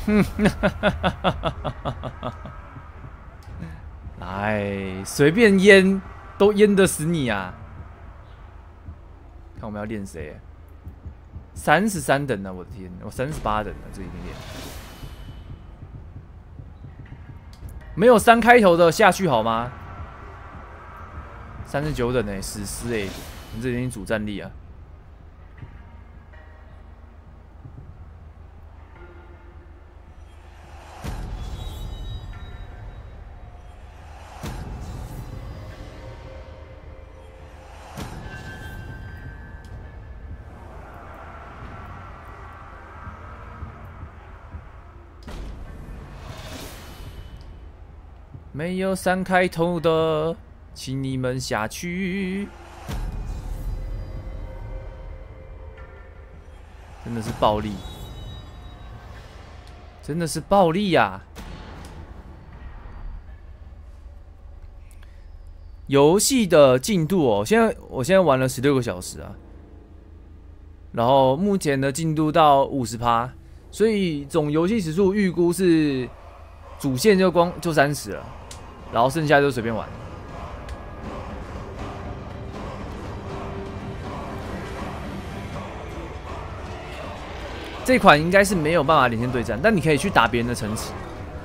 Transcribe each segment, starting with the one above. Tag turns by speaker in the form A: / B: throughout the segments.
A: 来，随便淹都淹得死你啊！看我们要练谁？33等呢，我的天，我38等呢，这一定练。没有3开头的下去好吗？39等呢，史诗你这已经主战力啊！没有3开头的，请你们下去。真的是暴力，真的是暴力呀！游戏的进度我现在玩了16个小时啊，然后目前的进度到50%，所以总游戏时数预估是主线就30了。然后剩下就随便玩。这款应该是没有办法连线对战，但你可以去打别人的城池。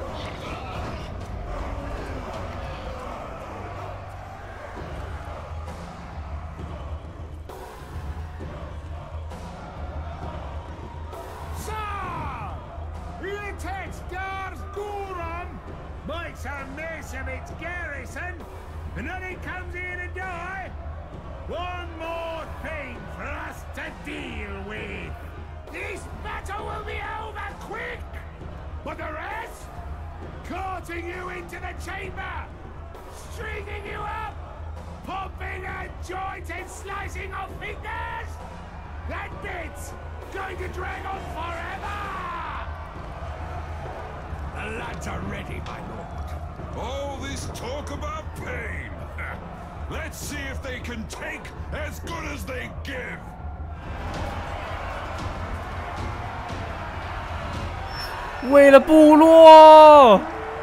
A: 为了部落，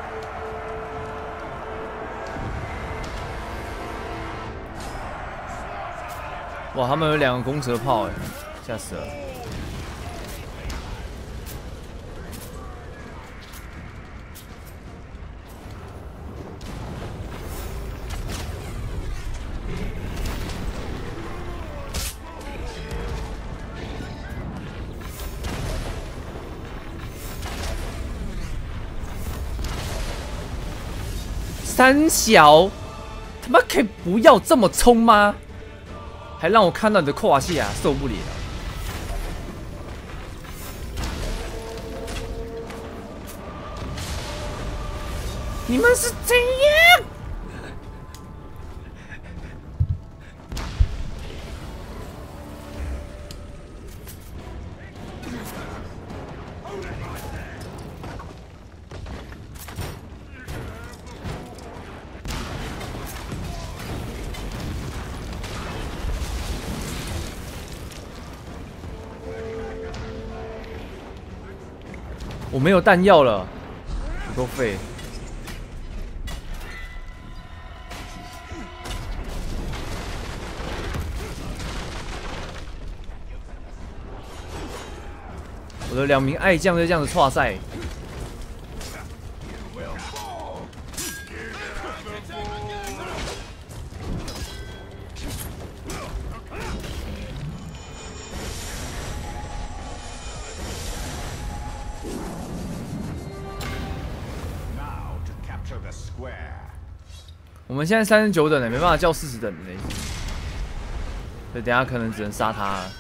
A: 哇！他们有2个弓蛇炮，吓死了！三小，他妈可以不要这么冲吗？还让我看到你的胯下，受不了！你们是怎样？我没有弹药了，不够废。我的2名爱将就这样子挫赛。我们现在39等的，没办法叫40等的，所以等一下可能只能杀他了。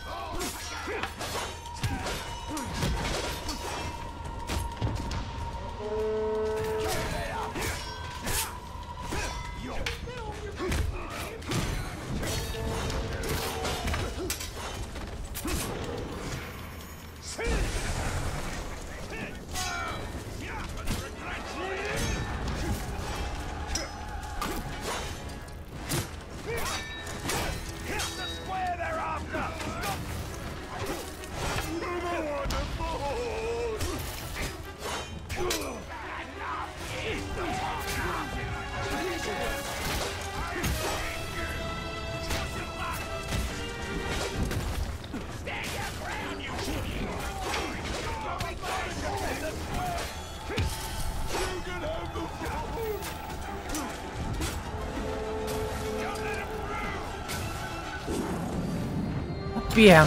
A: ，biang。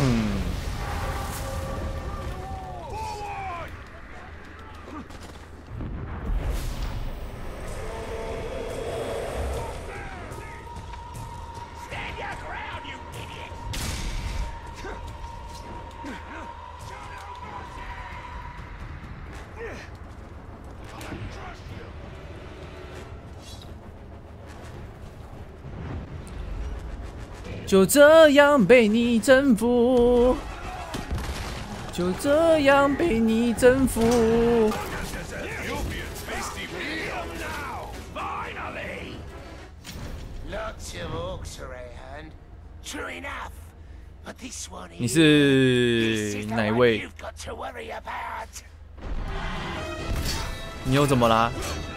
A: 就这样被你征服，就这样被你征服。你是哪一位？你又怎么啦？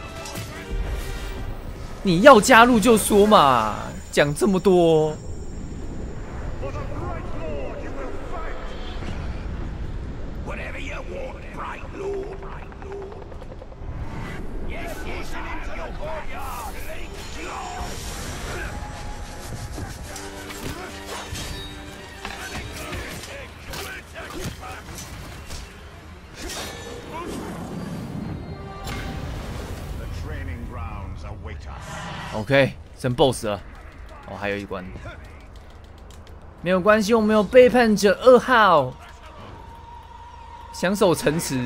A: 你要加入就说嘛，讲这么多。OK， 升 BOSS 了。哦，还有一关。没有关系，我们有背叛者2号，享守城池。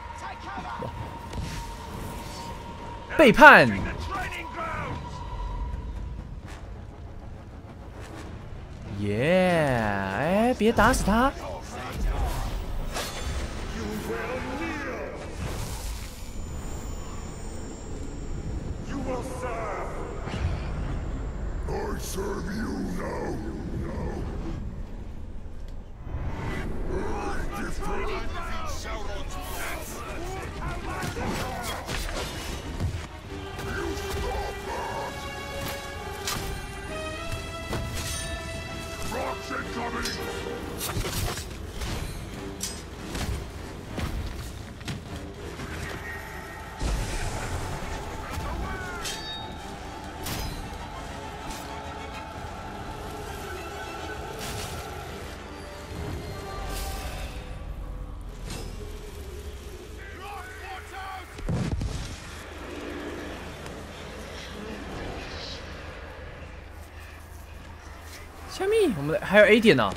A: 背叛。耶！哎，别打死他。
B: Serve you now. Rocks incoming.
A: 虾米？我们还有 A 点呢、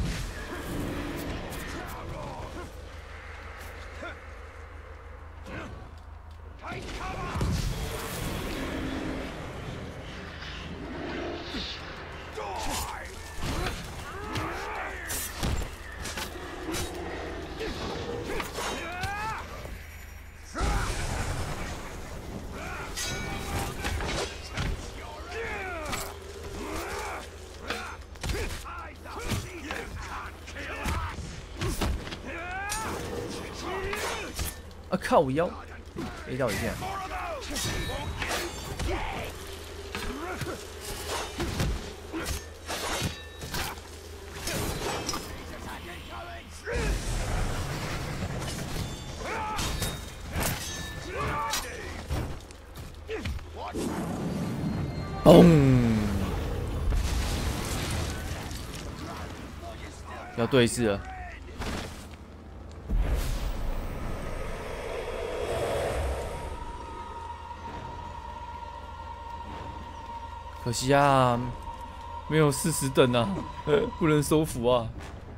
A: 啊靠！我腰 A 到一下。嘣！要对视了。可惜啊，没有40等啊，不能收服啊。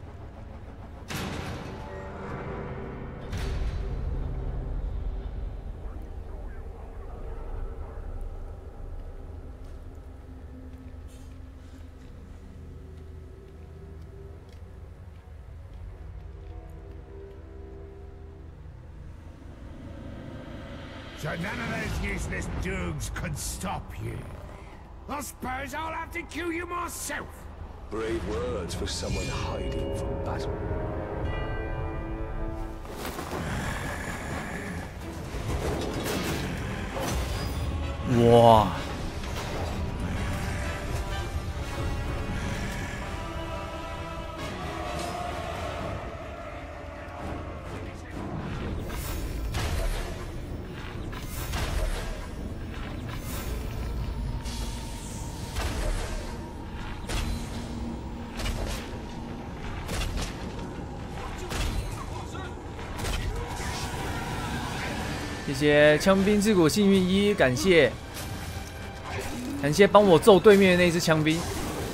B: So none of those useless doogs could stop you. I suppose I'll have to kill you myself.
C: Brave words for someone hiding from battle.
A: 哇！ 谢谢枪兵之谷幸运一，感谢帮我揍对面的那只枪兵。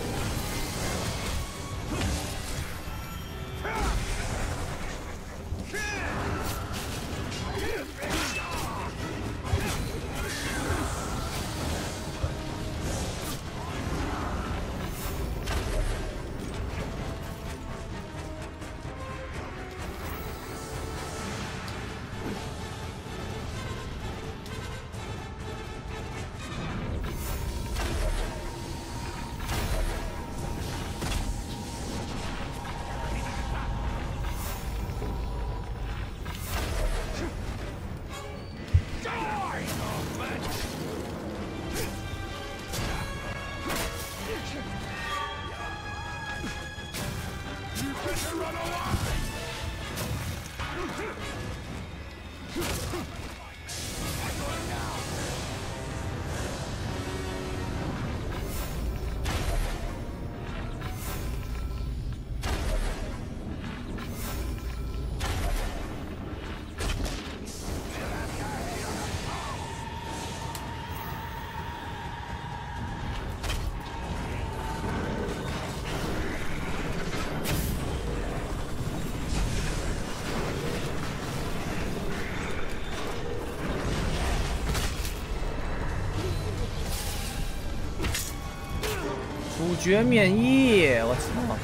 A: 主角免疫，我操！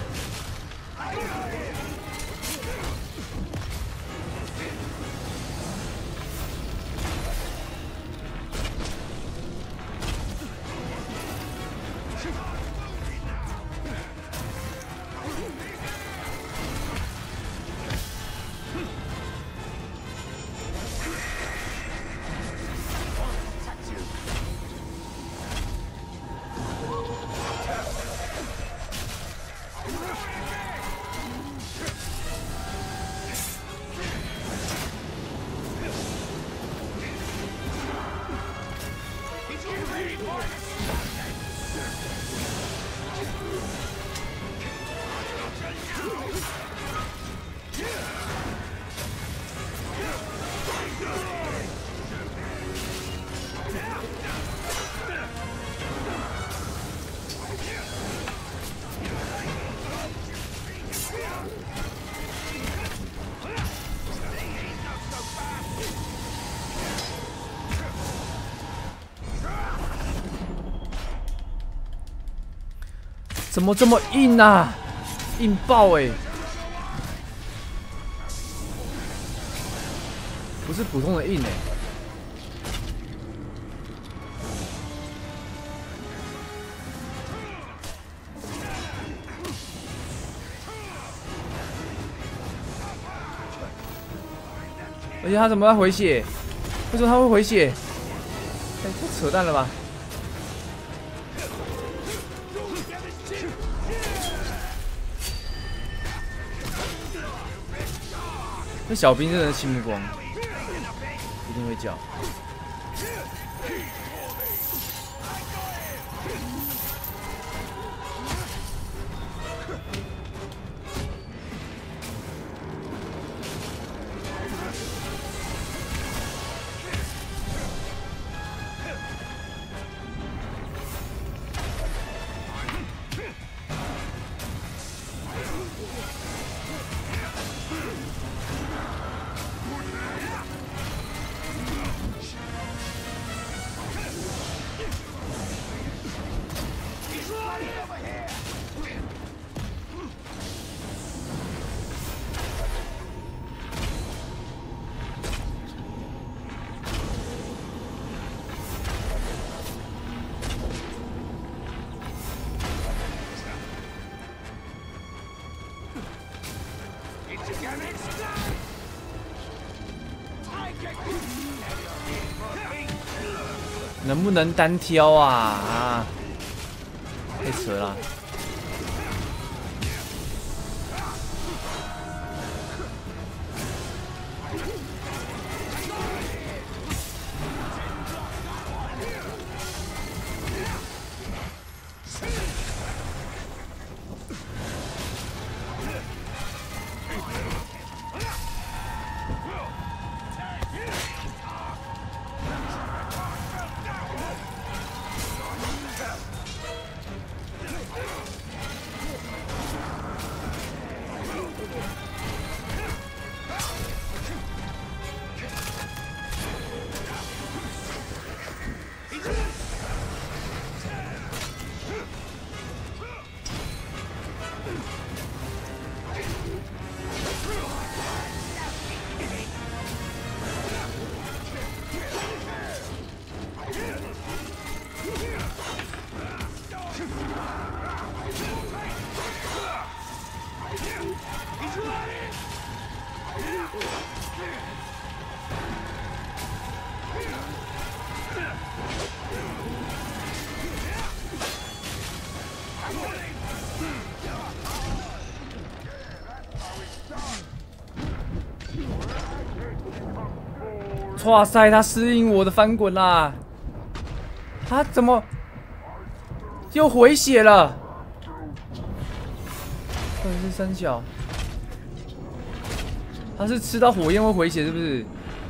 A: 怎么这么硬啊？硬爆哎！不是普通的硬哎。而且他怎么要回血？为什么他会回血？太扯淡了吧！那小兵真的是青目光，一定会叫。能不能单挑啊？太扯了！ 哇塞，他适应我的翻滚啦！他怎么又回血了？到底是三小？他是吃到火焰会回血是不是？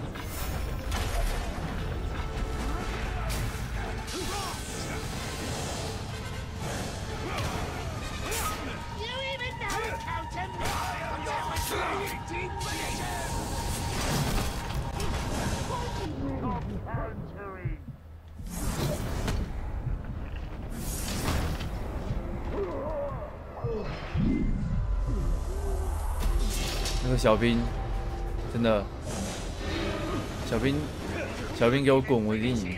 A: 那个小兵，真的，小兵给我滚，我一定赢。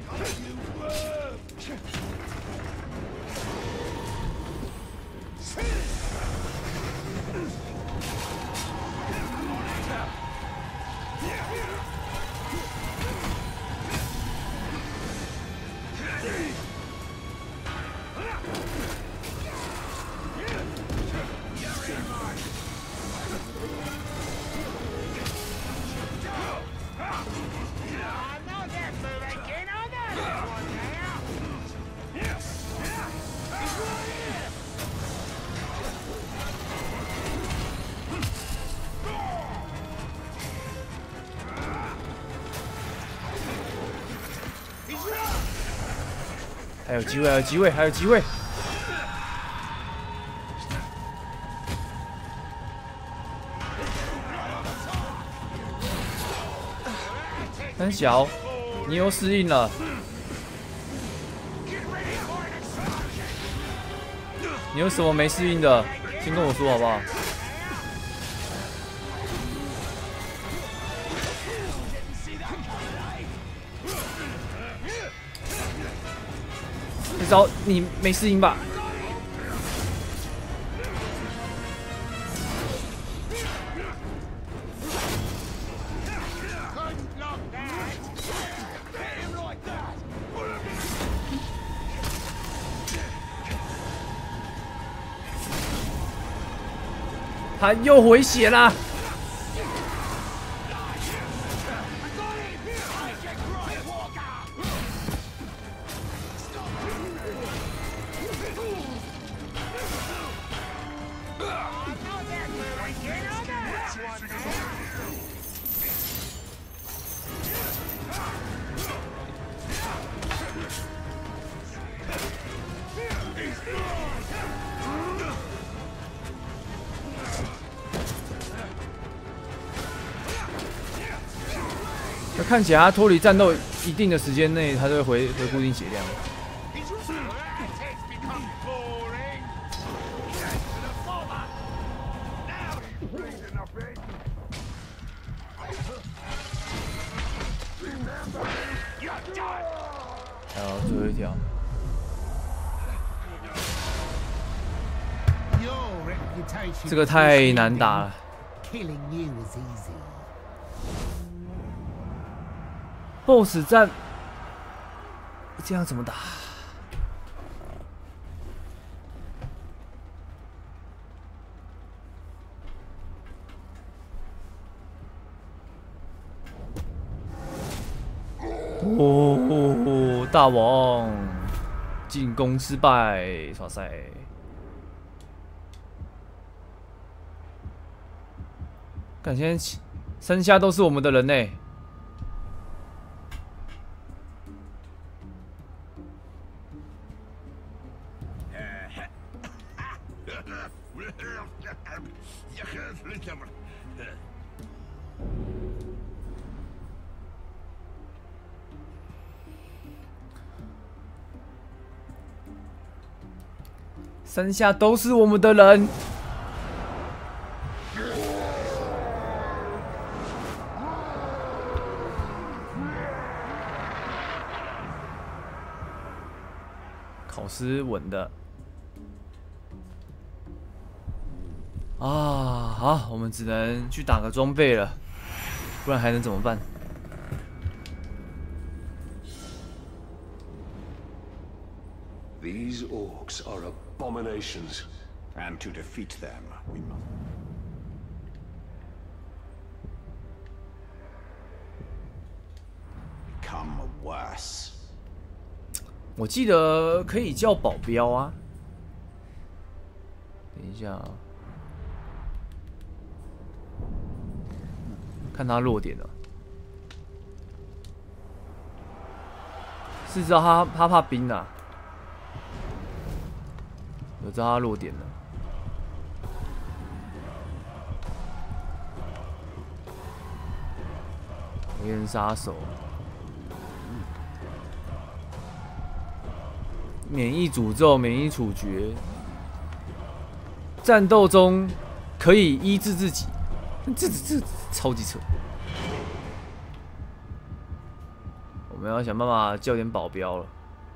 A: 还有机会，还有机会，还有机会！三小，你又适应了。你有什么没适应的？先跟我说好不好？至少你没适应吧？他又回血啦！看起来他脱离战斗一定的时间内，他就会回固定血量。还有最后一条，这个太难打了。BOSS 战这样怎么打？哦，大王进攻失败，哇塞！感觉三下都是我们的人呢。 山下都是我们的人。考试稳的。啊，好，我们只能去打个装备了，不然还能怎么办？
C: These orcs are abominations.
B: And to defeat them, we must. Become worse.
A: 我记得可以叫保镖啊。等一下啊，看他弱点了。是知道他怕冰啊。 我知道他弱点了。火焰杀手，免疫诅咒，免疫处决，战斗中可以医治自己，这超级扯。我们要想办法叫点保镖了。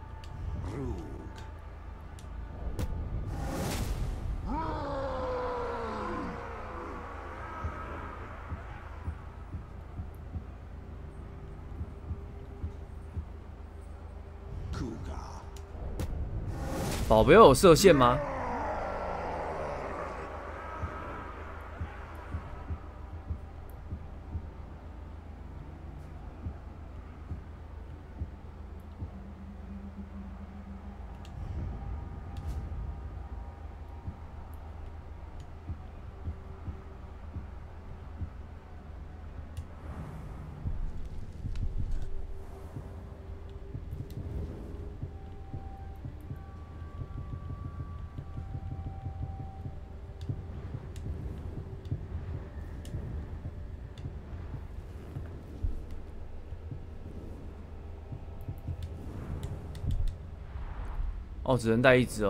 A: 保镖有射线吗？哦，只能带一只哦。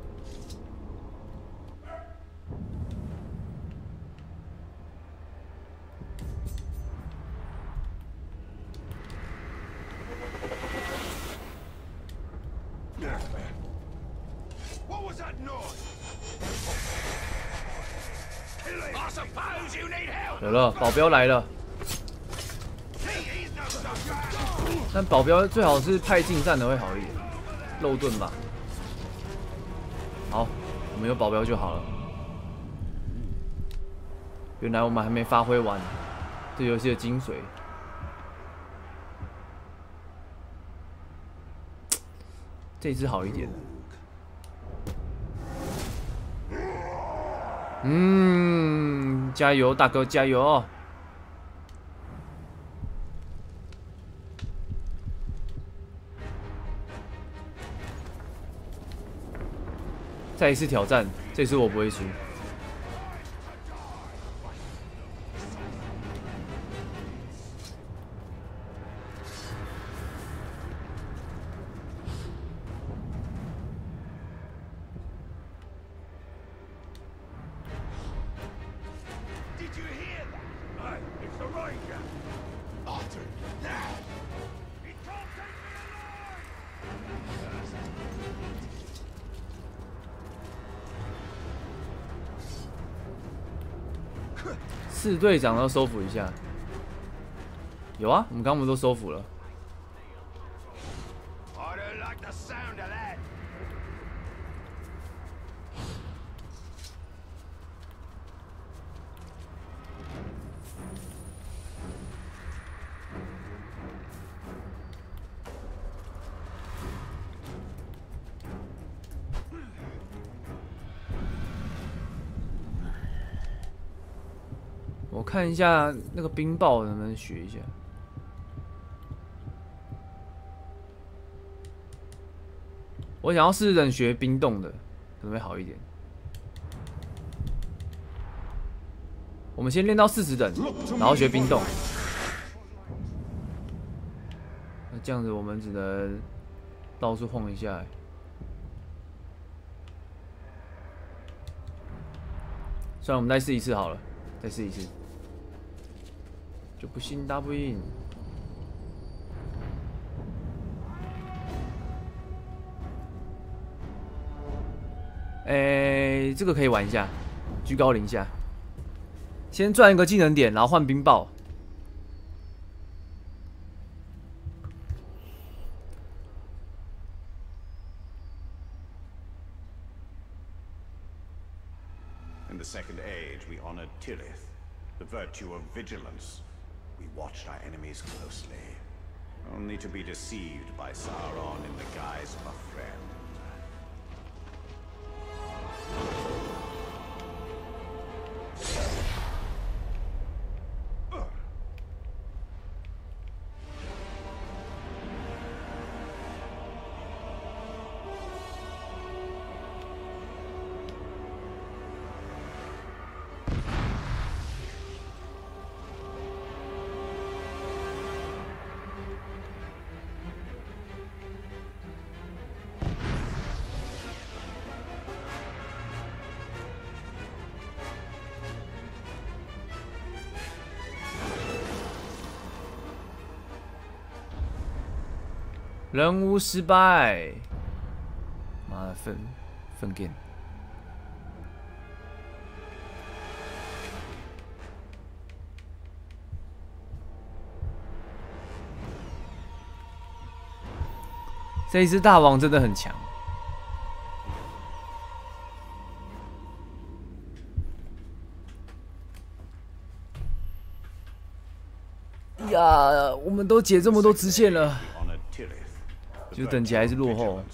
A: 有了，保镖来了。但保镖最好是派近战的会好一点，肉盾吧。 好，我们有保镖就好了。原来我们还没发挥完这游戏的精髓。这只好一点。加油，大哥，加油！再一次挑战，这次我不会输。四队长要收服一下，有啊，我们刚刚都收服了。我看一下那个冰雹能不能学一下。我想要试着学冰冻的，可能会好一点。 我们先练到40等，然后学冰冻。那这样子我们只能到处晃一下。算了，我们再试一次好了，再试一次。就不信打不赢。这个可以玩一下，居高临下。先赚一个技能点，然后换冰爆。
D: In the Second Age, we honored Tirith, the virtue of vigilance. We watched our enemies closely, only to be deceived by Sauron in the guise of a friend.
A: 任务失败，妈的分 game。这一只大王真的很强。呀，我们都解这么多支线了。就等级还是落后。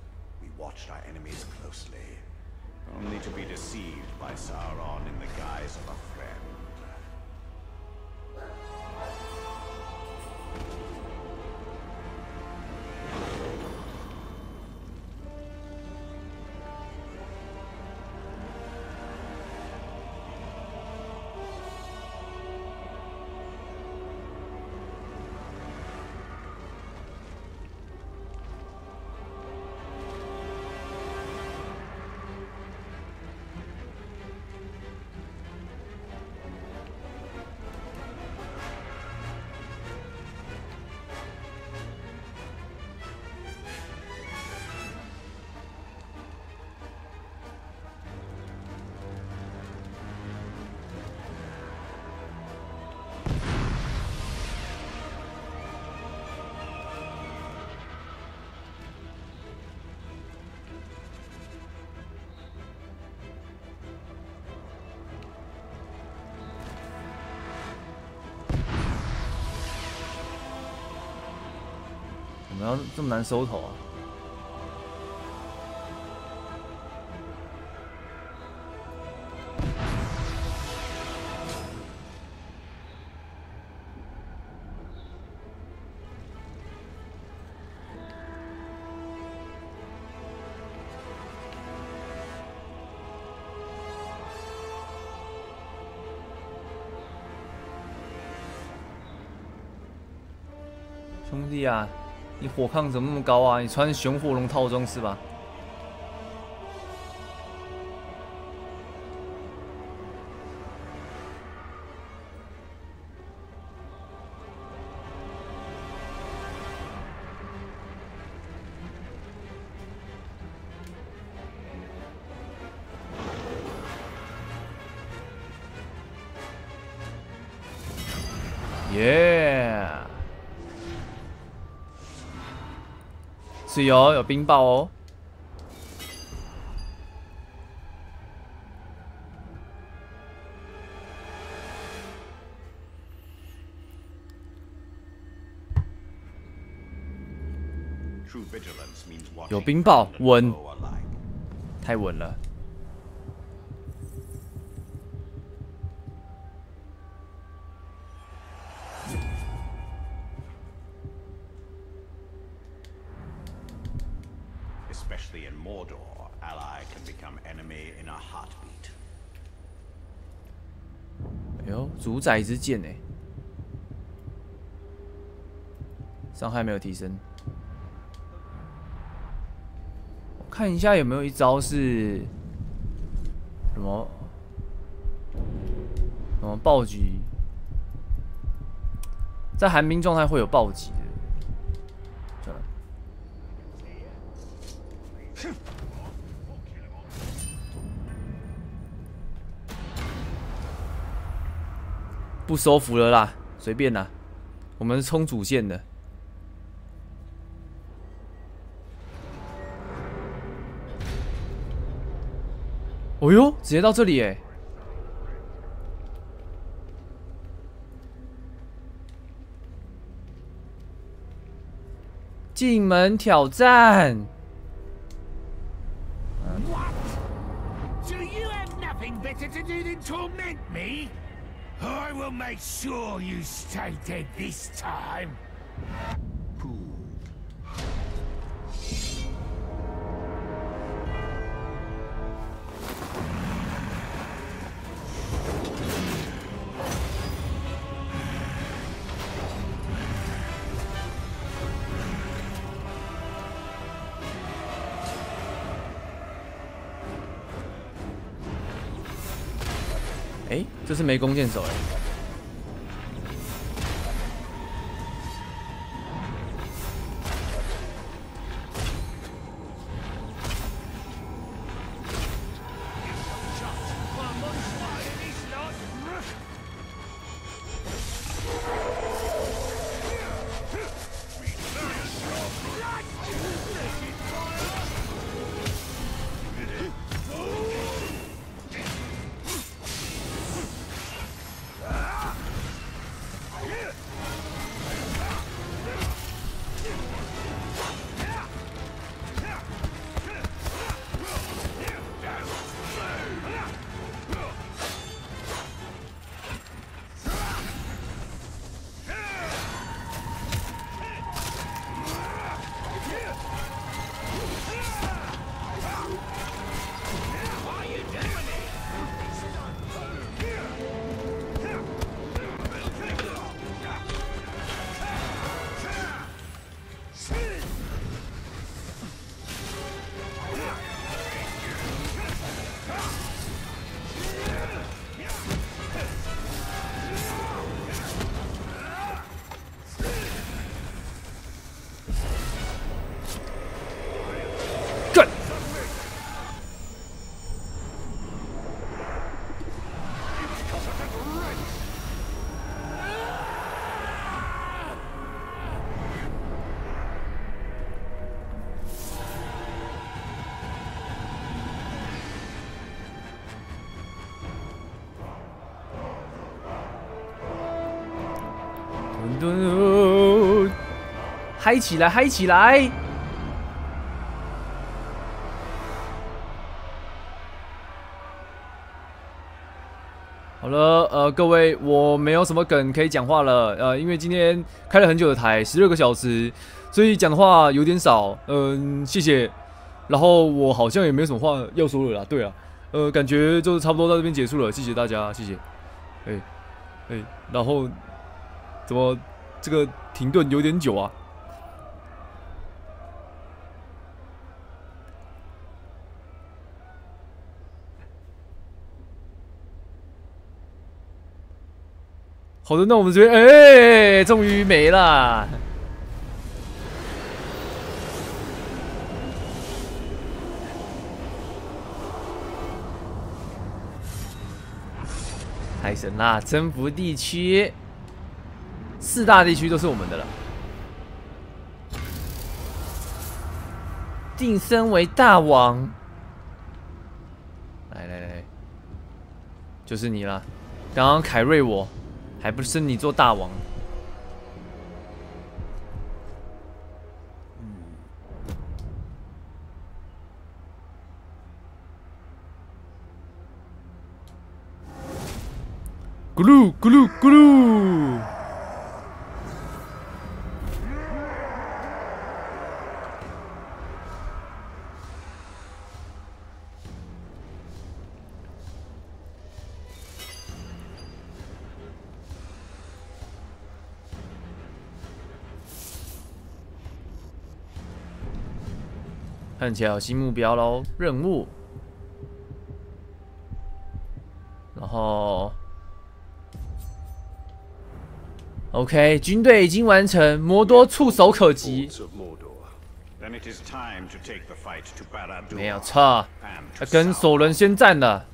A: 怎么要这么难收头啊？兄弟啊！你火抗怎么那么高啊？你穿熊火龙套装是吧？耶！是有冰雹哦。有冰雹，稳，太稳了。
D: Especially in Mordor, ally can become enemy in a heartbeat.
A: 哟，主宰之剑哎，伤害没有提升。我看一下有没有一招是什么暴击，在寒冰状态会有暴击的。算了。不收服了啦，随便啦，我们是冲主线的。哦呦，直接到这里哎！进门挑战。
B: Do you have nothing better to do than torment me? I will make sure you stay dead this time.
A: 哎，这是没弓箭手哎。嗨起来，嗨起来！好了，各位，我没有什么梗可以讲话了，因为今天开了很久的台，16个小时，所以讲的话有点少，谢谢。然后我好像也没有什么话要说了啦，对啊，感觉就差不多到这边结束了，谢谢大家，谢谢。然后怎么这个停顿有点久啊？好的，那我们这边，终于没了。太神啦！征服地区，4大地区都是我们的了。晋升为大王，来，就是你了。刚刚凯瑞我。还不是你做大王？咕噜咕噜咕噜！ 看起来有新目标喽，任务。然后 ，OK， 军队已经完成，摩多触手可及。 没有错，要跟索伦宣战了。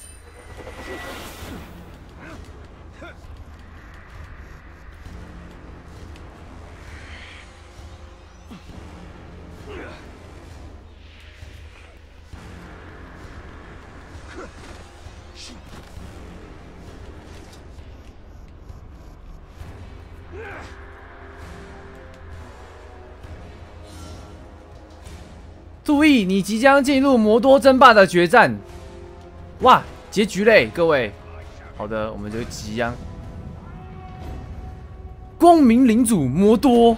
A: 注意，你即将进入魔多争霸的决战。哇，结局嘞，各位。好的，我们就即将光明领主魔多。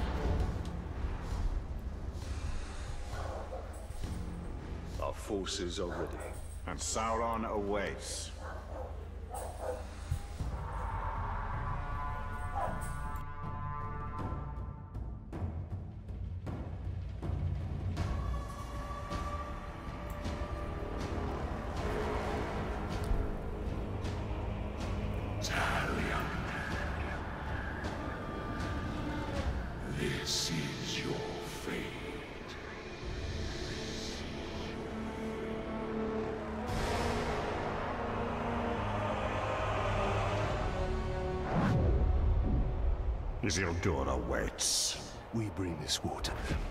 C: Our forces are ready,
D: and Sauron awaits.
B: This is your fate.
D: Isildur awaits.
C: we bring this water.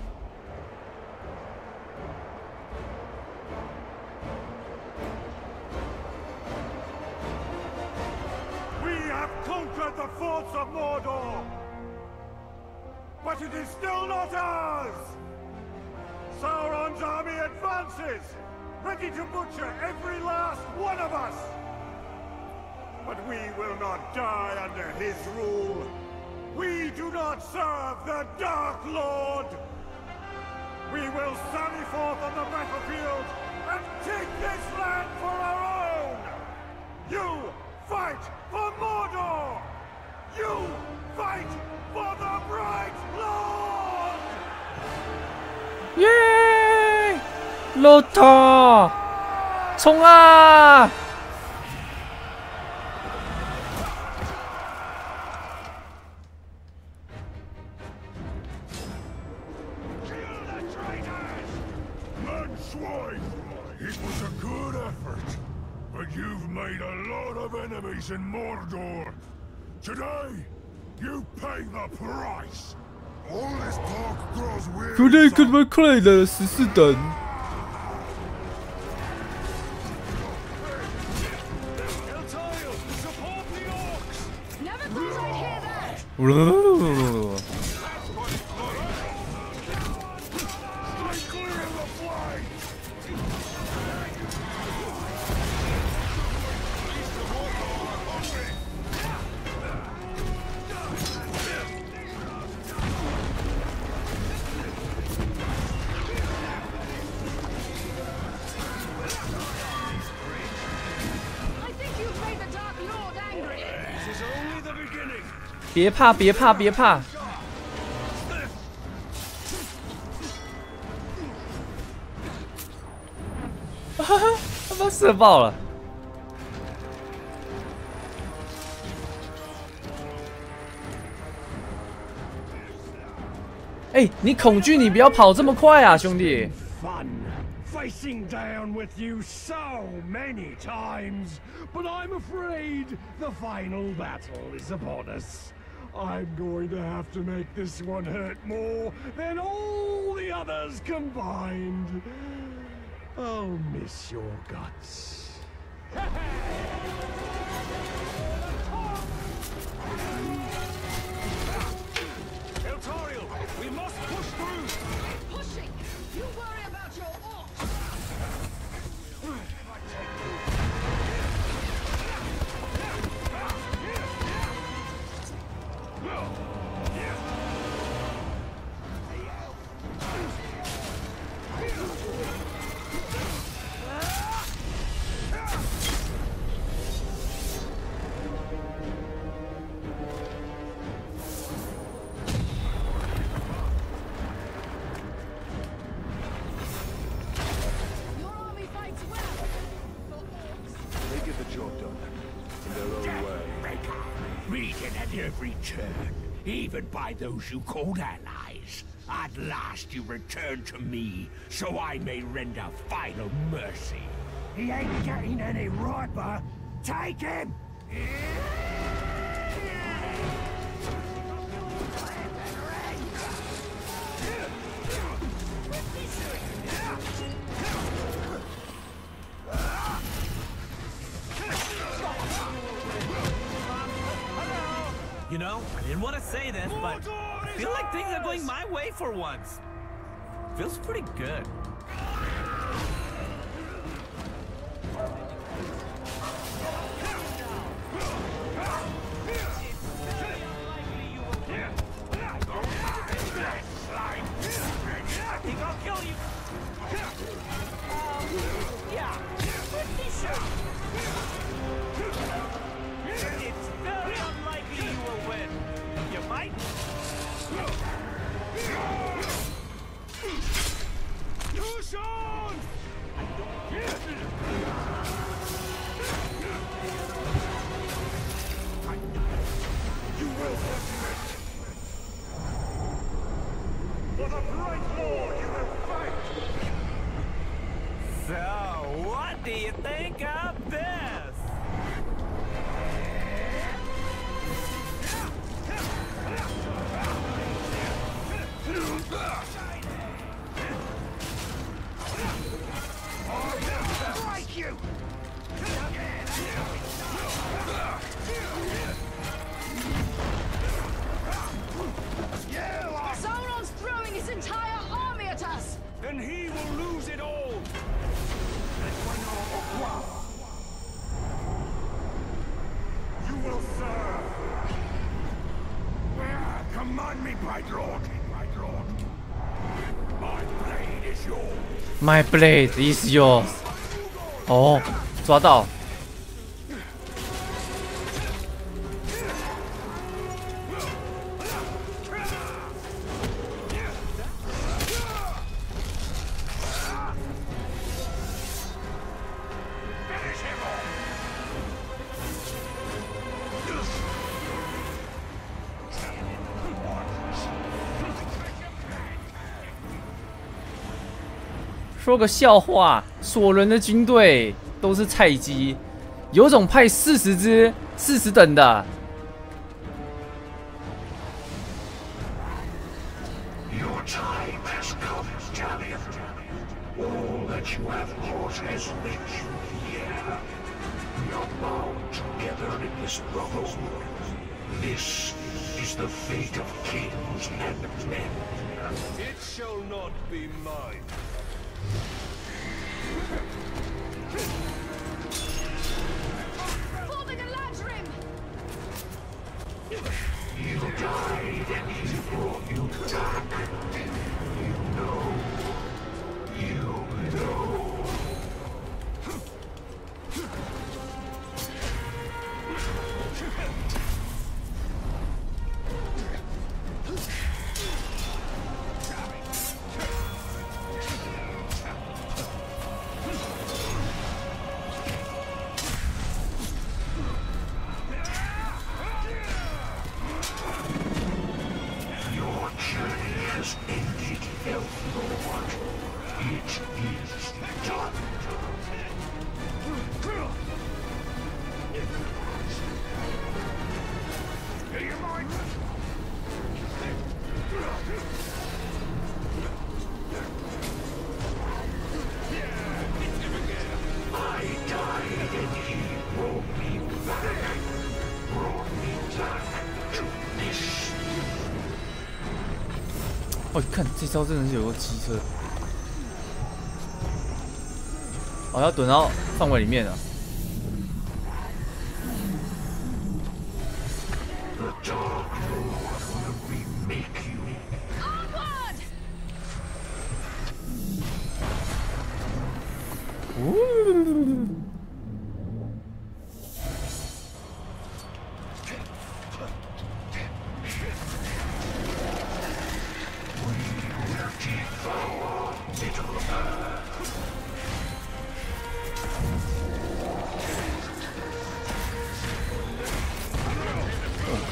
B: We have conquered the forts of Mordor! But it is still not ours! Sauron's army advances, ready to butcher every last one of us! But we will not die under his rule! We do not serve the Dark Lord! We will sally forth on the battlefield and take this land for our own! You fight for Mordor! You fight for the Bright Lord!
A: 耶！骆驼，冲啊！
B: It was a good effort, but you've made a lot of enemies in Mordor. Today, you pay the price. All this talk grows weary.
A: 快点，快点，14等。
E: Never thought I'd hear that.
B: Stay clear of the flank.
E: I think you've made the Dark Lord angry.
B: This is only the beginning.
A: 别怕，别怕，别怕！哈哈，他妈射爆了！哎，你恐惧，你不要跑这么快啊，兄弟！
B: Fun facing down with you so many times, but I'm afraid the final battle is upon us. I'm going to have to make this one hurt more than all the others combined. I'll miss your guts. Eltariel, we must push through.
E: Pushing. You worry about your orcs.
F: Beaten at every turn, even by those you called allies. At last you return to me, so I may render final mercy. He ain't getting any riper. Take him!
G: You know, I didn't want to say this, but I feel like things are going my way for once. Feels pretty good. I think I'll kill you. Yeah, pretty sure. It's very unlikely you will win. You might.
B: Push on! You will submit. For the Bright Lord you will fight!
G: So, what do you think of this?
F: Strike you!
E: Sauron's throwing his entire army at us!
B: Then he will lose it all! You will serve!
F: Command me, Bright Lord. Bright Lord. My blade is yours.
A: My blade is yours。哦，抓到。说个笑话，索伦的军队都是菜鸡，有种派40只40等的。
F: Your time has come, Talion. All that you have wrought has led you here. We are bound together in this brotherhood. This is the fate of kings and men.
B: It shall not be mine.
E: Forming a Ladrim!
F: You died and he brought you back. You know. You know. Your journey has ended, Elf Lord. It is done. Do you mind? I died and he brought me back. Brought me back to this.
A: 哦，看这招真的是有个机车。哦，要蹲到范围里面啊。
F: The Dark Lord will remake you.
E: Onward!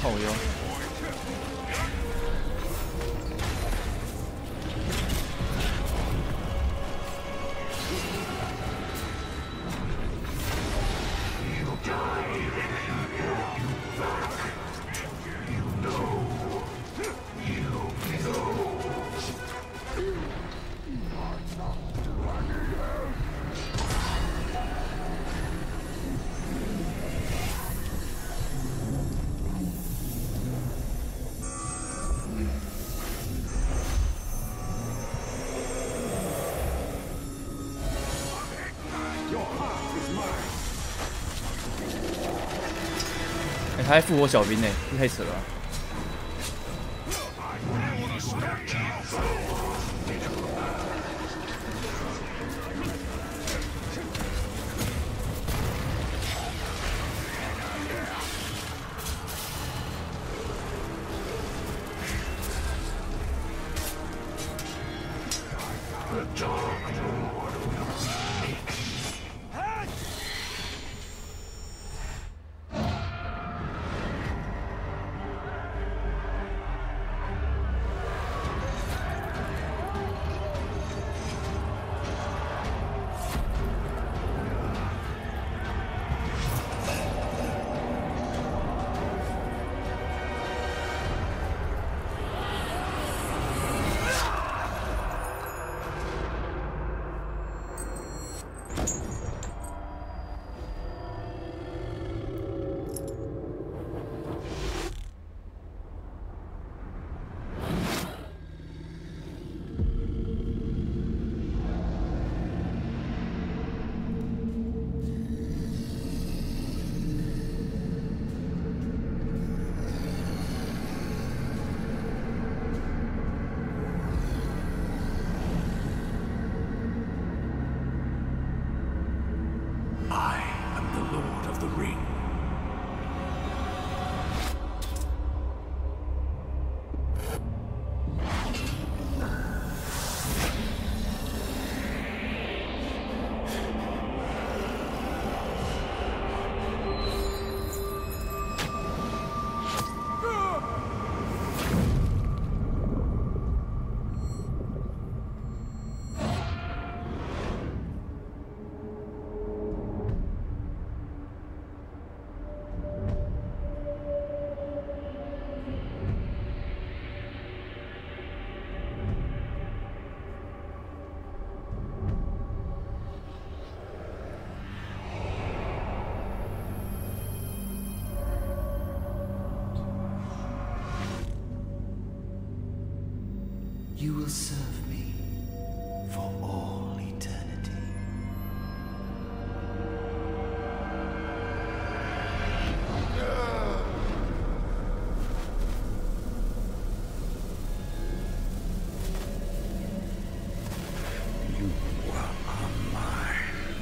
A: 靠腰。他还复活小兵呢，这太扯了。
H: You will serve me for all eternity.
F: You are mine.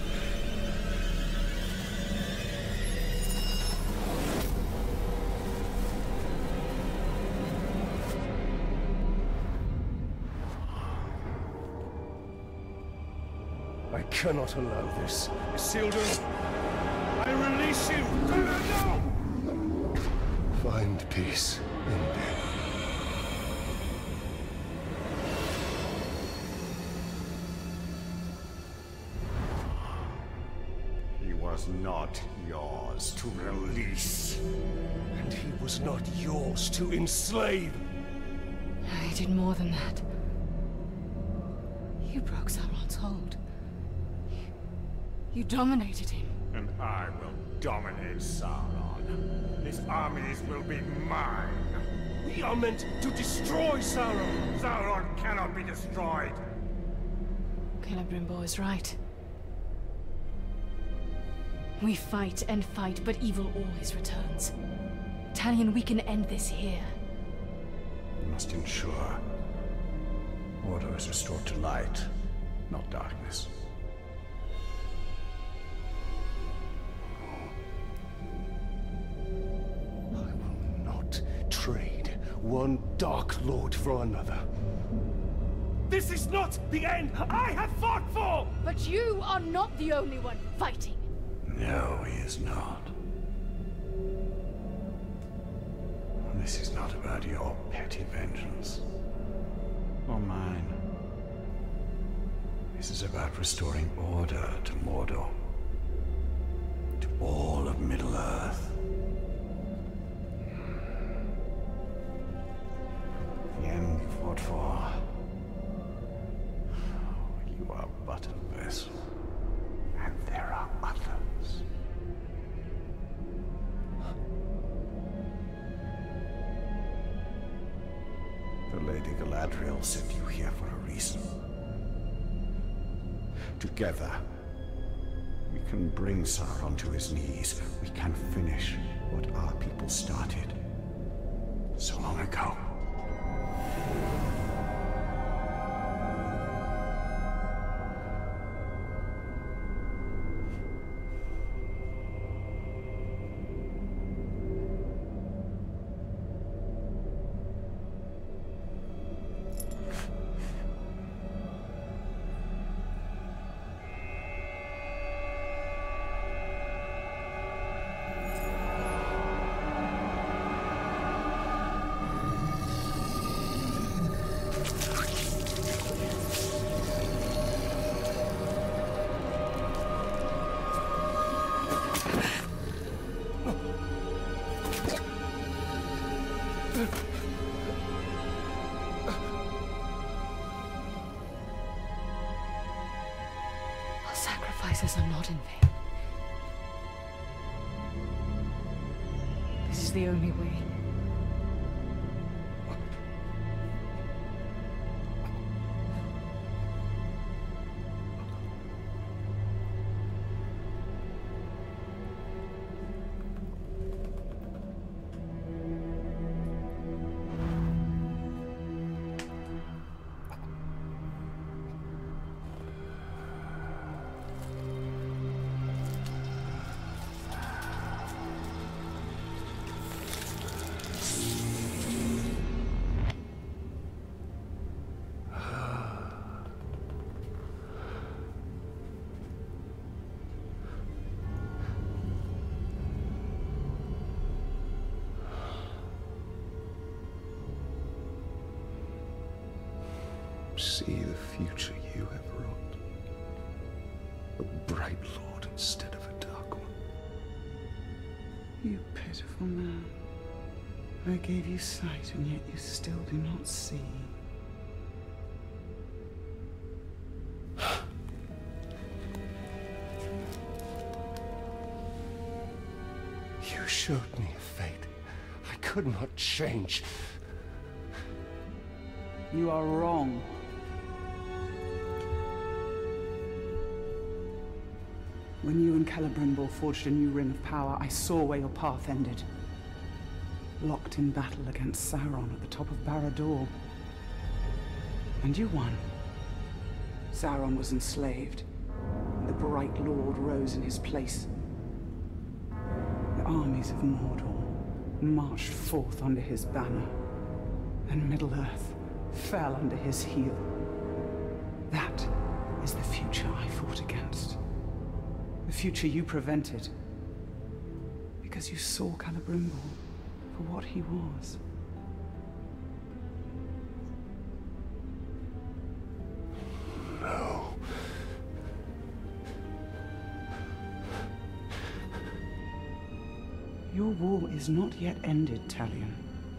B: I cannot allow this. Isildur, I release you! No! Find peace in death.
D: He was not yours to release.
B: And he was not yours to enslave.
E: I did more than that. You broke Sauron's hold. You dominated him.
D: And I will dominate Sauron. His armies will be mine.
B: We are meant to destroy Sauron.
D: Sauron cannot be destroyed.
E: Celebrimbor is right. We fight and fight, but evil always returns. Talion, we can end this here.
D: We must ensure order is restored to light, not darkness.
B: I will not trade one Dark Lord for another. This is not the end I have fought for!
E: But you are not the only one fighting.
D: No, he is not.
F: This is not about your petty vengeance. Or mine. This is about restoring order to Mordor. To all of Middle-earth. The end you fought for. You are but a vessel. And there are others. The Lady Galadriel sent you here for a reason. Together, we can bring Sauron to his knees. We can finish what our people started so long ago.
E: Our sacrifices are not in vain. This is the only way. See the future you have wrought. A bright lord instead of a dark one.
I: You pitiful man. I gave you sight, and yet you still do not see.
F: You showed me a fate I could not change.
I: You are wrong. When you and Celebrimbor forged a new ring of power, I saw where your path ended. Locked in battle against Sauron at the top of Barad-dûr. And you won. Sauron was enslaved, and the Bright Lord rose in his place. The armies of Mordor marched forth under his banner, and Middle-earth fell under his heel. That is the future I fought against. The future you prevented. Because you saw Celebrimbor for what he was.
F: No.
I: Your war is not yet ended, Talion.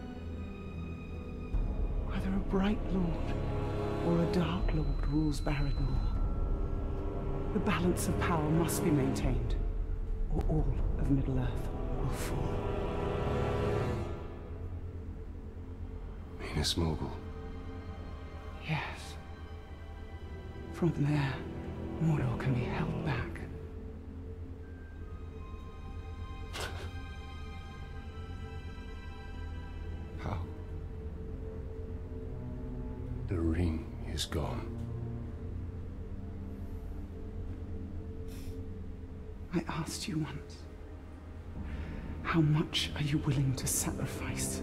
I: Whether a Bright Lord or a Dark Lord rules Barad-dûr, the balance of power must be maintained, or all of Middle-earth will fall.
F: Minas Morgul.
I: Yes. From there, Mordor can be held back.
F: How? The ring is gone.
I: I asked you once, how much are you willing to sacrifice?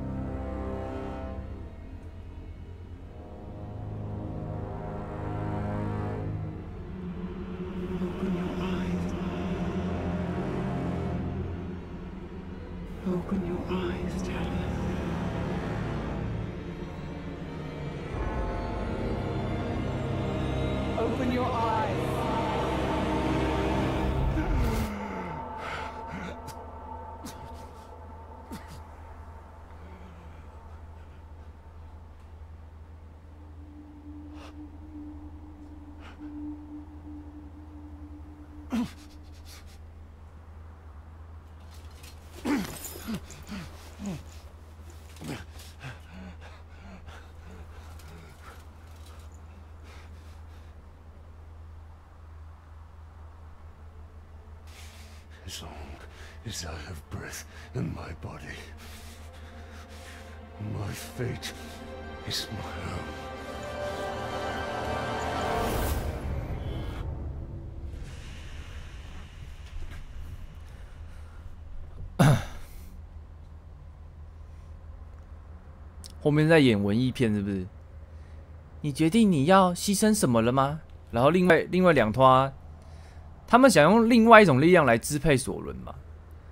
I: Open your eyes. Open your eyes, Talia. Open your eyes.
E: As long as I have breath in my body, my fate is my own.
A: 后面在演文艺片是不是？你决定你要牺牲什么了吗？然后另外两团，他们想用另外一种力量来支配索伦嘛？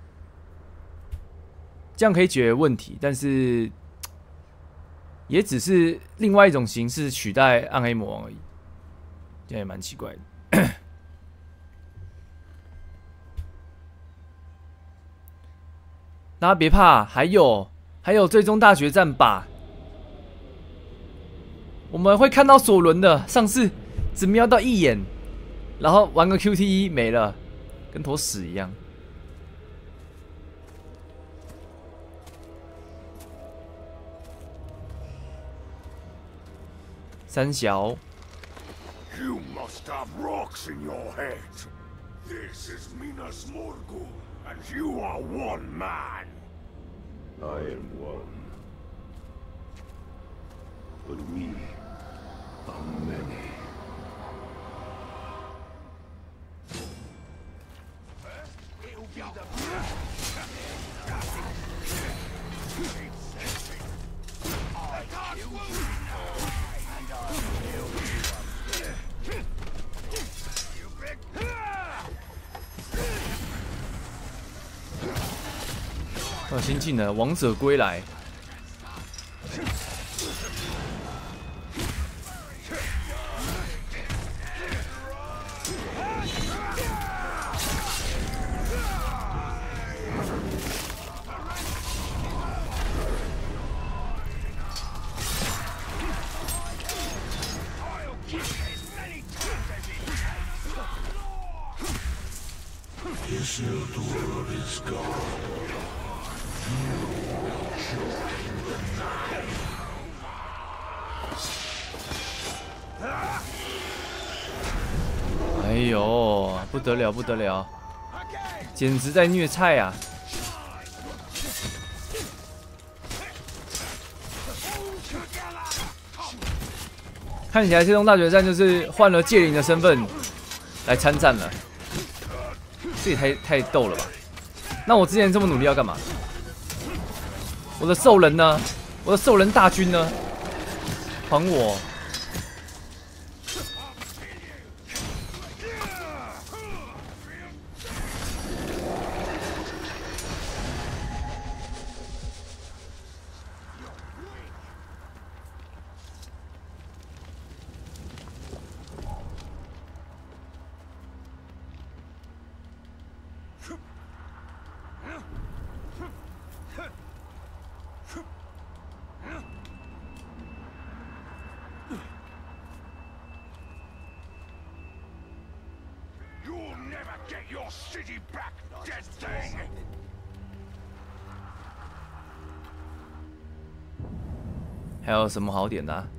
A: 这样可以解决问题，但是也只是另外一种形式取代暗黑魔王而已，这样也蛮奇怪的。大家别怕，还有最终大决战吧。我们会看到索伦的，上次只瞄到一眼，然后玩个 QTE 没了，跟坨屎一样。三小
F: You must have rocks in your head. This is Minas Morgul, and you are one man.
E: I am one. But we are many. .
A: 有新技能，王者归来。
F: Isildur is gone.
A: 哎呦，不得了，不得了，简直在虐菜啊！看起来最终大决战就是换了戒灵的身份来参战了，这也太逗了吧！那我之前这么努力要干嘛？我的兽人呢？我的兽人大军呢？还我！还有什么好点的啊？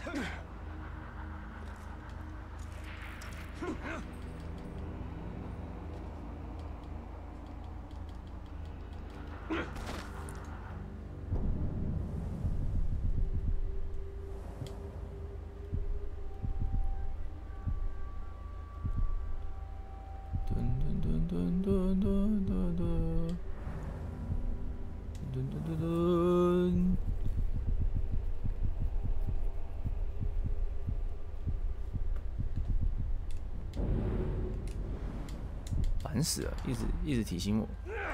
A: 烦死了，一直提醒我。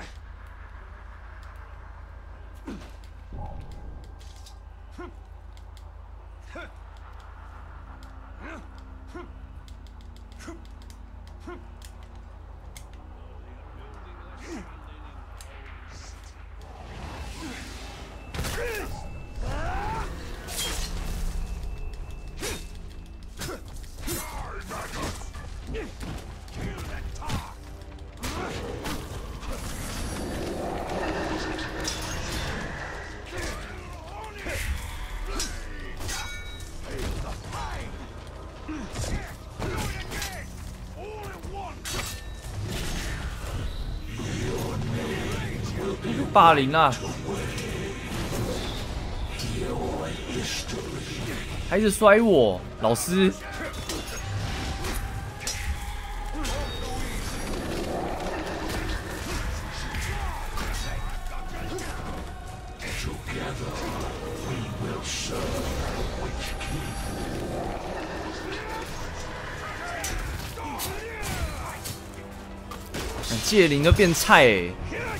A: 霸凌啊！还是摔我，老师！戒灵都变菜欸！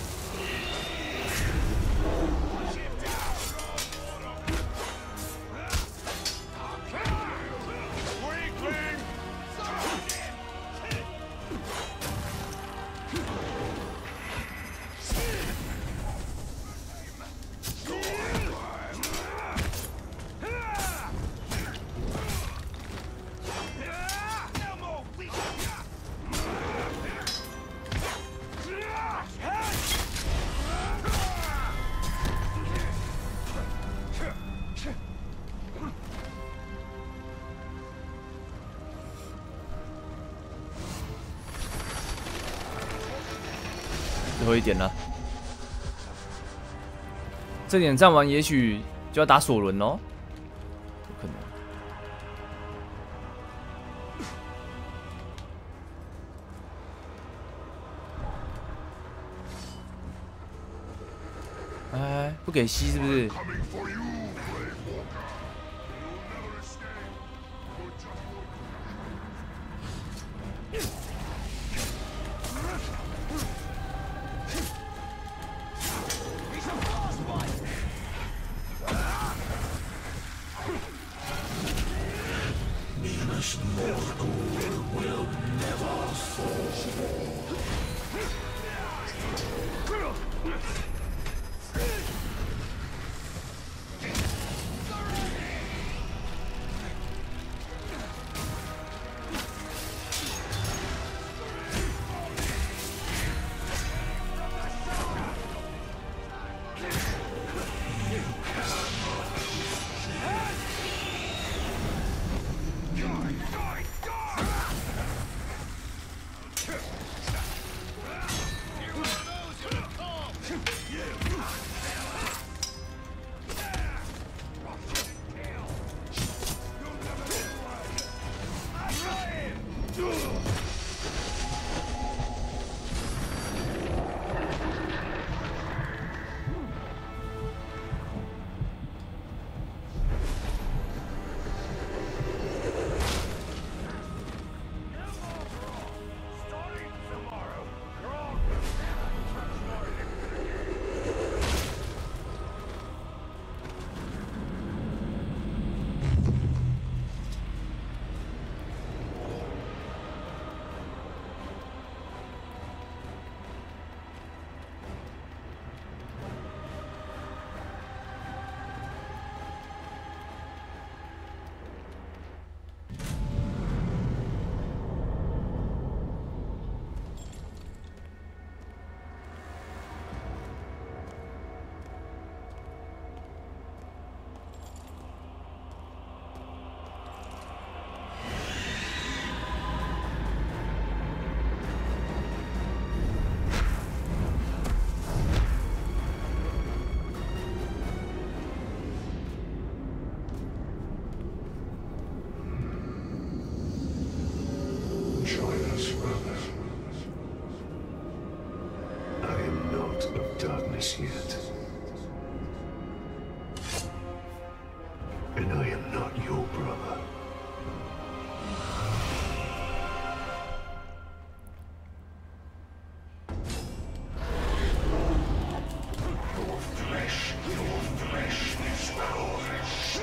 A: 最后一点了，这点战完也许就要打索伦哦，有可能。哎，不给吸是不是？
F: I am not your brother. Your flesh is ours.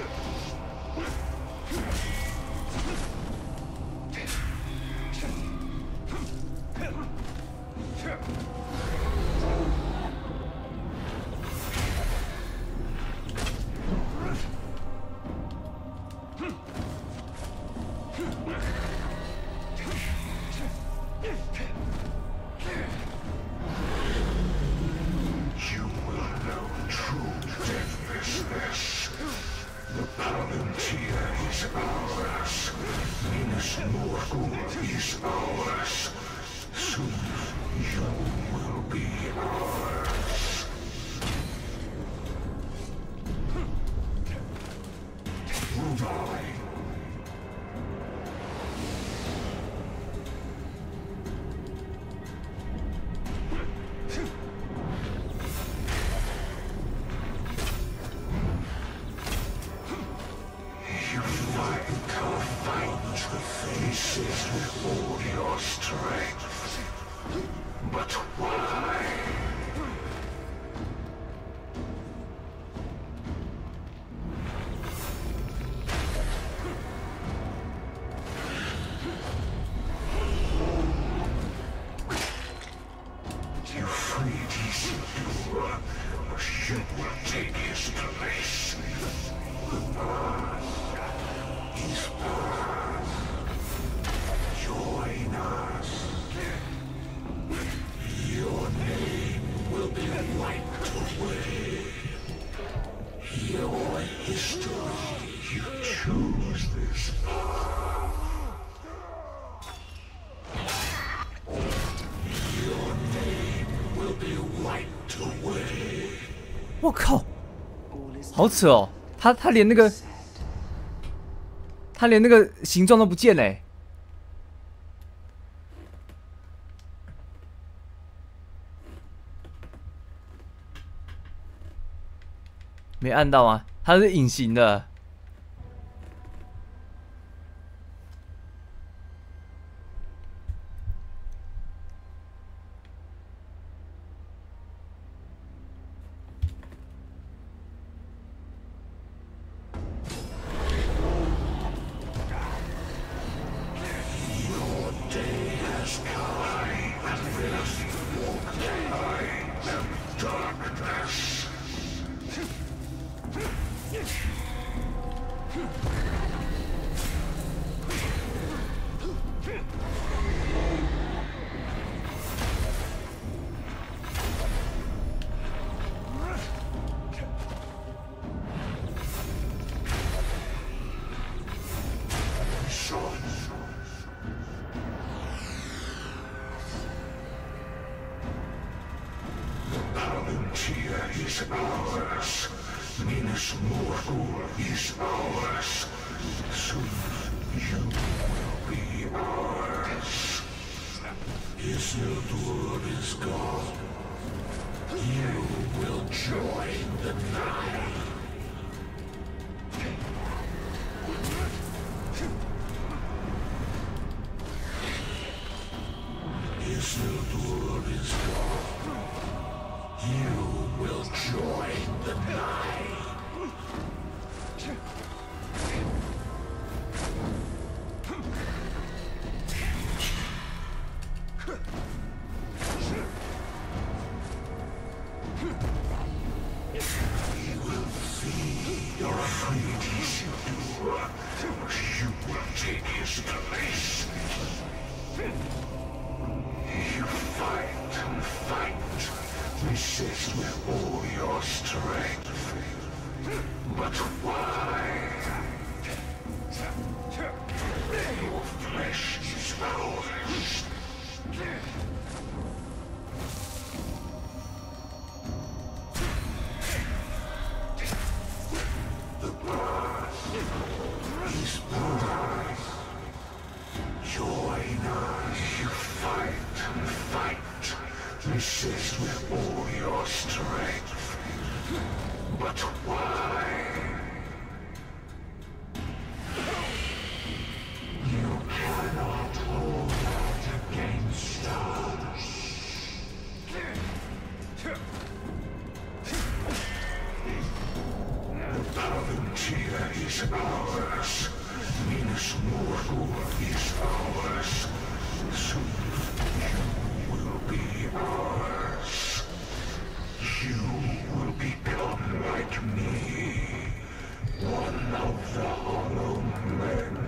F: You will know true deathlessness. The Palantir is ours. Minas Morgul is ours. Soon you will be ours. Rudolph. You fight our fights with faces with all your strength. But why? You freed Isildur, but you will take his place. The past is past. Join us. Your name will be wiped away. Your history, you choose this path. Your name will be wiped away.
A: 我靠，好扯哦！他连那个形状都不见嘞。没按到吗？它是隐形的。
F: Palantir is ours. Minas Morgul is ours. Soon you will be ours. Isildur is gone. You will join the night. Isildur is gone. You will join the night. You will see your afraid Isildur. You will take his place. You fight and fight. Resist with all your strength. But why? Your flesh is ours. The past is past. Join us. You fight and fight. Resist with all your strength. But why? ours. Minas Morgul is ours. Soon you will be ours. You will become like me, one of the Hollow Men.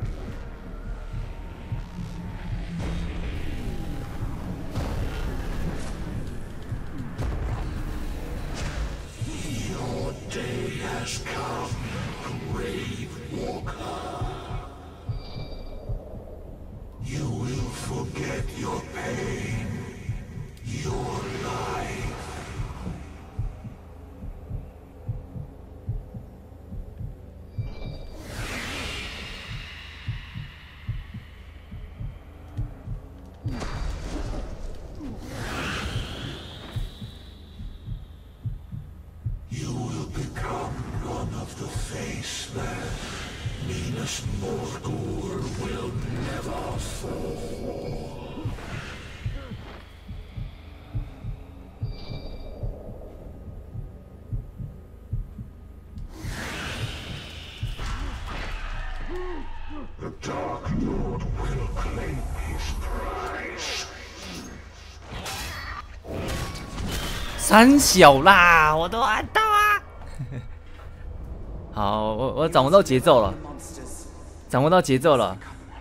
F: Your day has come, Grave Walker. You will forget your pain, your life. You will become one of the Facemen. Minas Morgul will never fall. The Dark Lord will claim his prize.
A: 三小啦，我都按到啊！好，我掌握到节奏了，掌握到节奏了。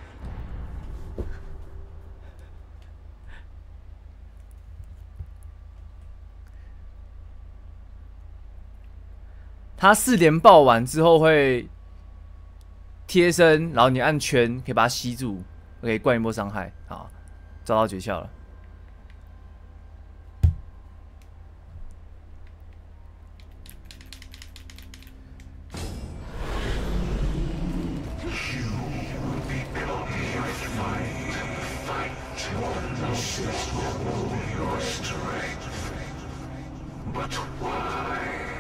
A: 他4连爆完之后会贴身，然后你按圈可以把它吸住，可以灌一波伤害。好，找到诀窍了。
F: But why?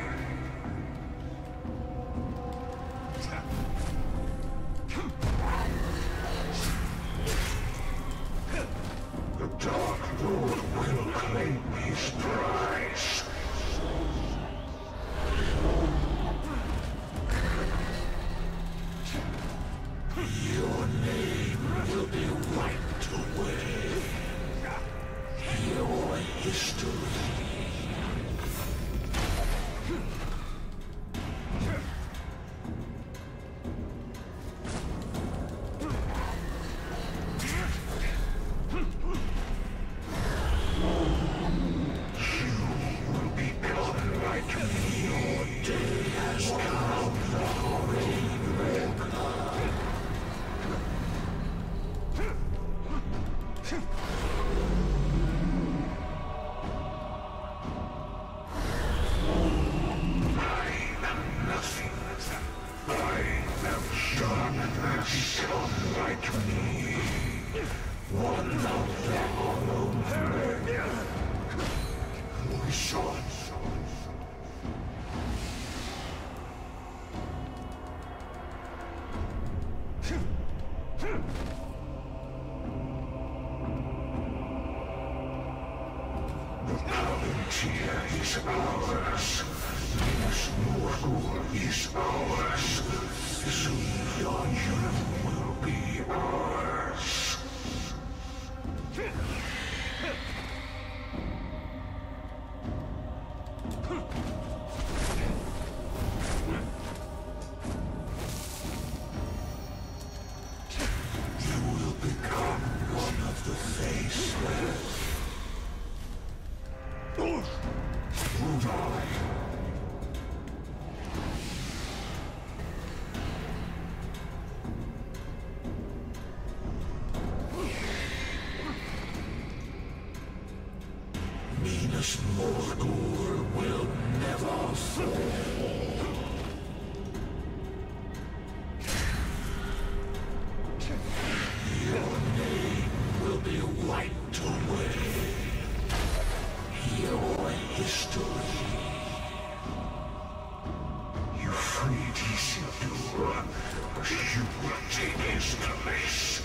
F: The Dark Lord will claim his prize. Your name will be wiped away. Your history. Palantir is ours. Minas Morgul is ours. Soon you will be ours. You will become one of the Faceless. Minas Morgul will never fall. Your name will be wiped away. Your history. You freed Isildur, but you will take his place.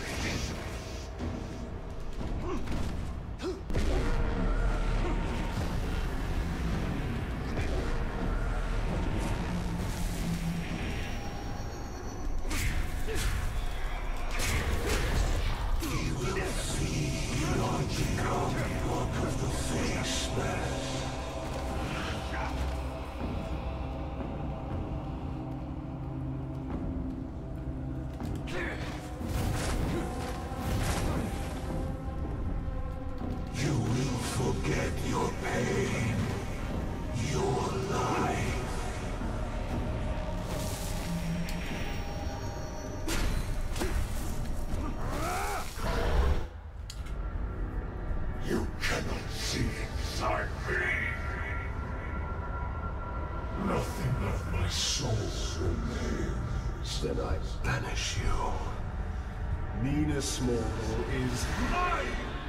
F: I banish you. Minas Morgul is mine!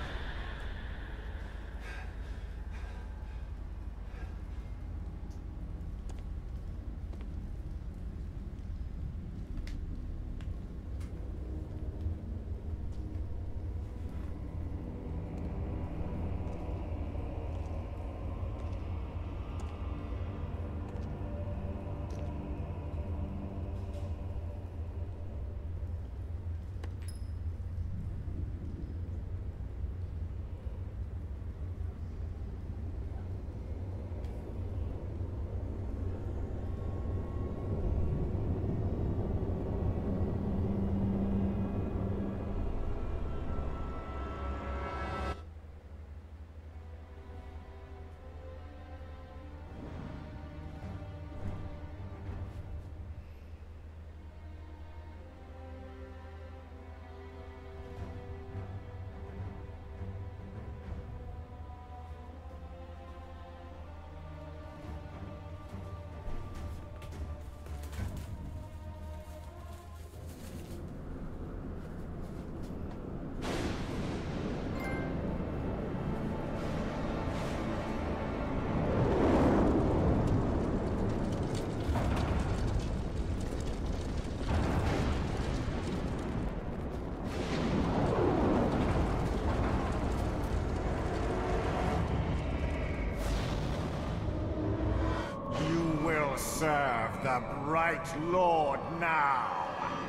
B: Serve the Bright Lord now!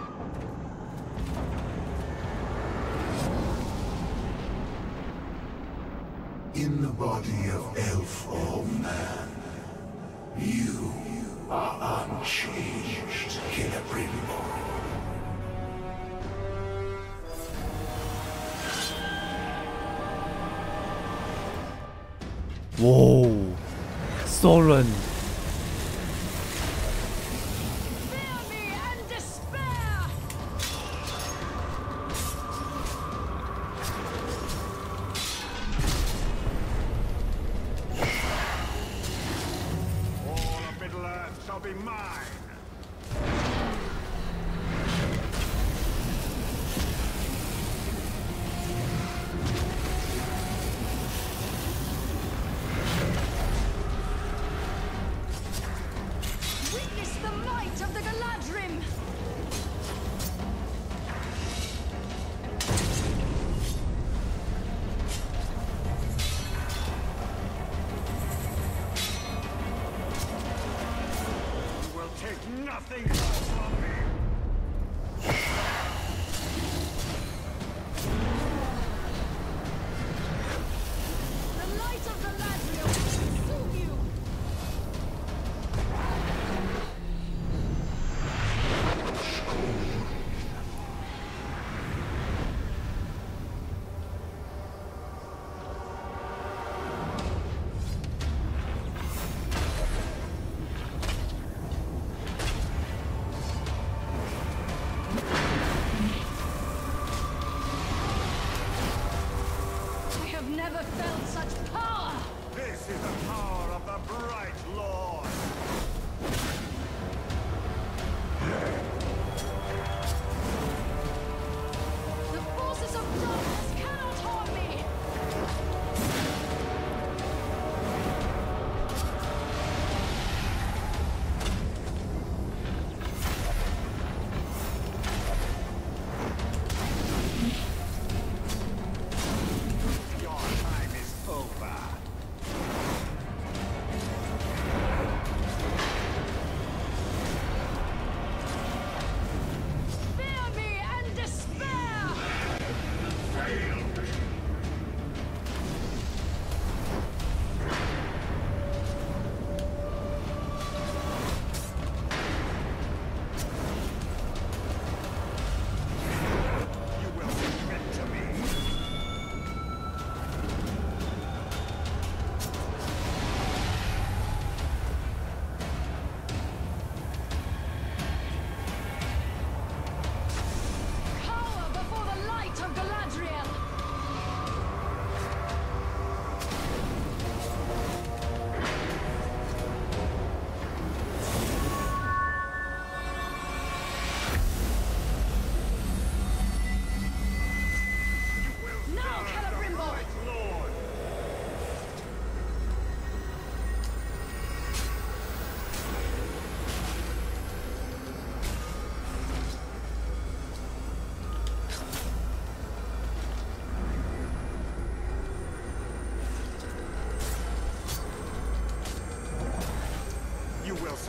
F: In the body of elf or man, you are unchanged, Celebrimbor.
A: Whoa, Soren.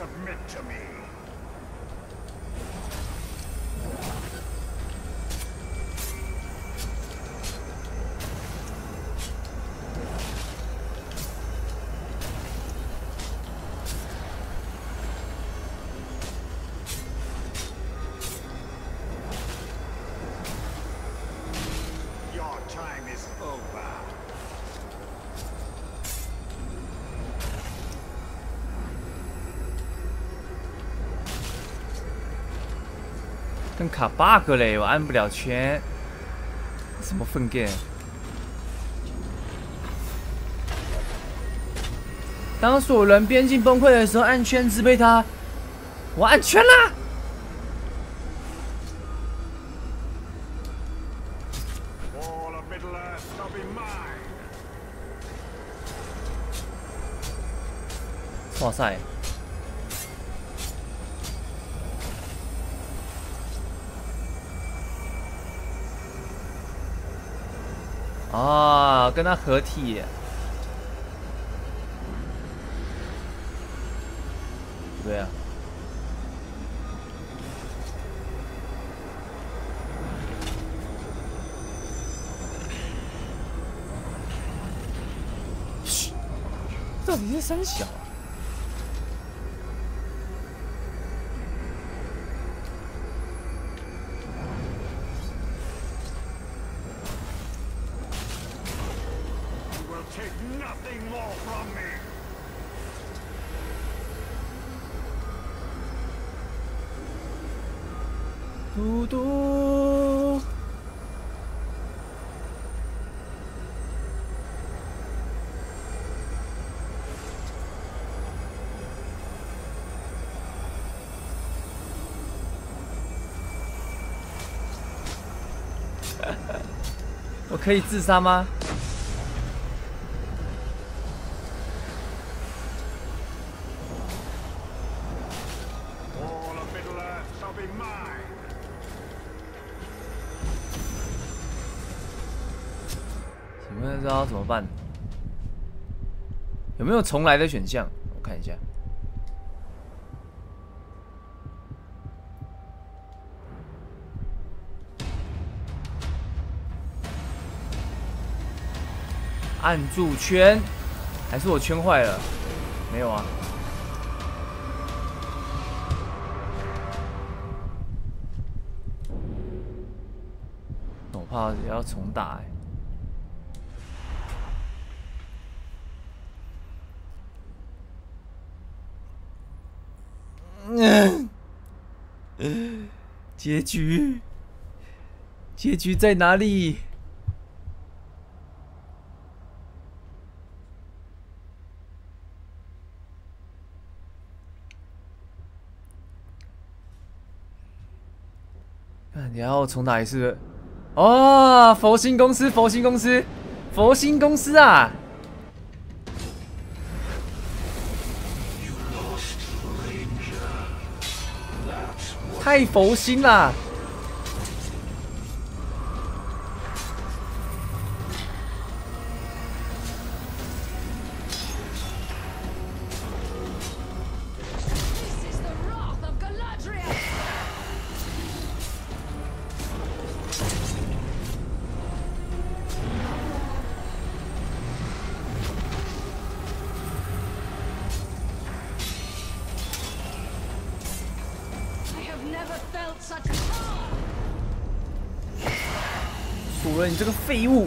B: submit to me. Your time is over.
A: 跟卡 bug 嘞，我按不了圈，什么粪 game？ 当所有人边境崩溃的时候，按圈支配他。我按圈啦！
B: All of Middle-earth shall be mine.
A: 哇塞！啊，跟他合体。对啊。嘘，到底是三小啊？
B: Take nothing more from me.
A: 嘟嘟。我可以自杀吗？
B: All of Middle-earth shall be mine.
A: 请问这要怎么办？有没有重来的选项？我看一下。按住圈，还是我圈坏了？没有啊。我怕也要重打结局在哪里？你要重打一次？哦，佛心公司啊！太佛心啦！主人，你这个废物！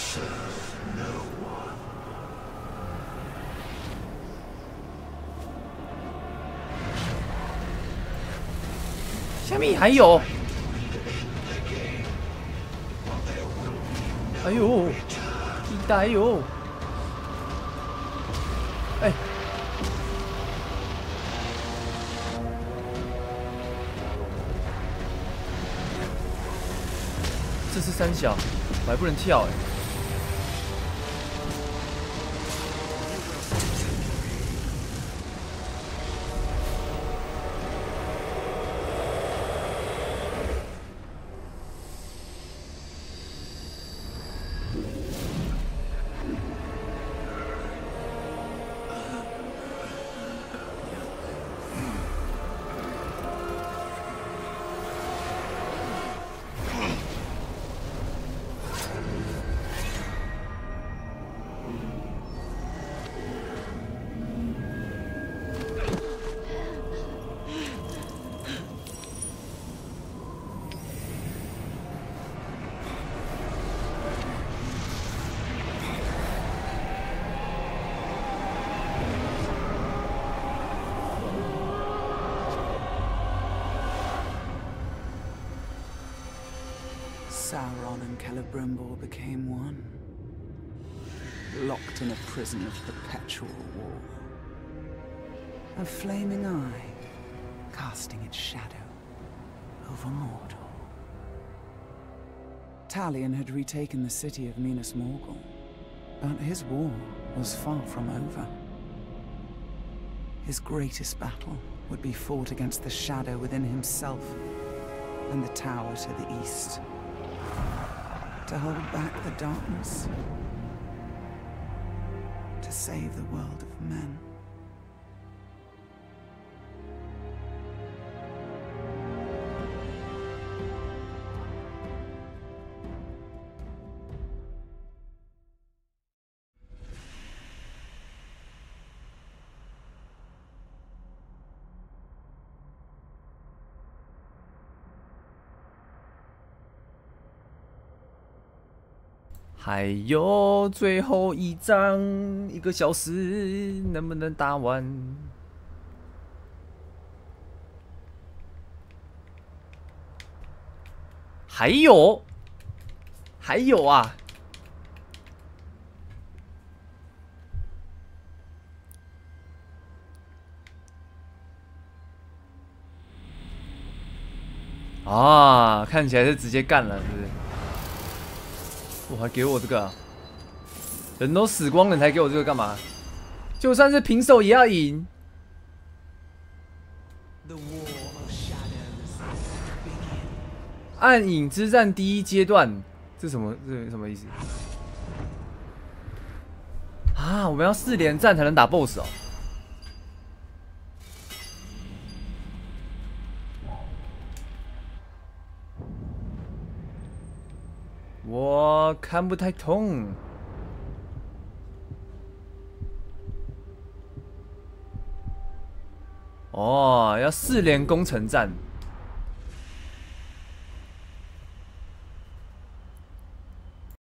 A: 下面还有，哎呦，一代哟，哎，这是三小，我还不能跳哎。
I: Sauron and Celebrimbor became one, locked in a prison of perpetual war. A flaming eye, casting its shadow over Mordor. Talion had retaken the city of Minas Morgul, but his war was far from over. His greatest battle would be fought against the shadow within himself and the tower to the east. To hold back the darkness. To save the world of men.
A: 还有最后一章，1个小时，能不能打完？还有，还有啊！啊，看起来是直接干了，是不是？ 我还给我这个、啊，人都死光了，你才给我这个干嘛？就算是平手也要赢。暗影之战第1阶段，这什么？这什么意思？啊，我们要4连战才能打 BOSS 哦。 我看不太通。哦，要4连攻城战。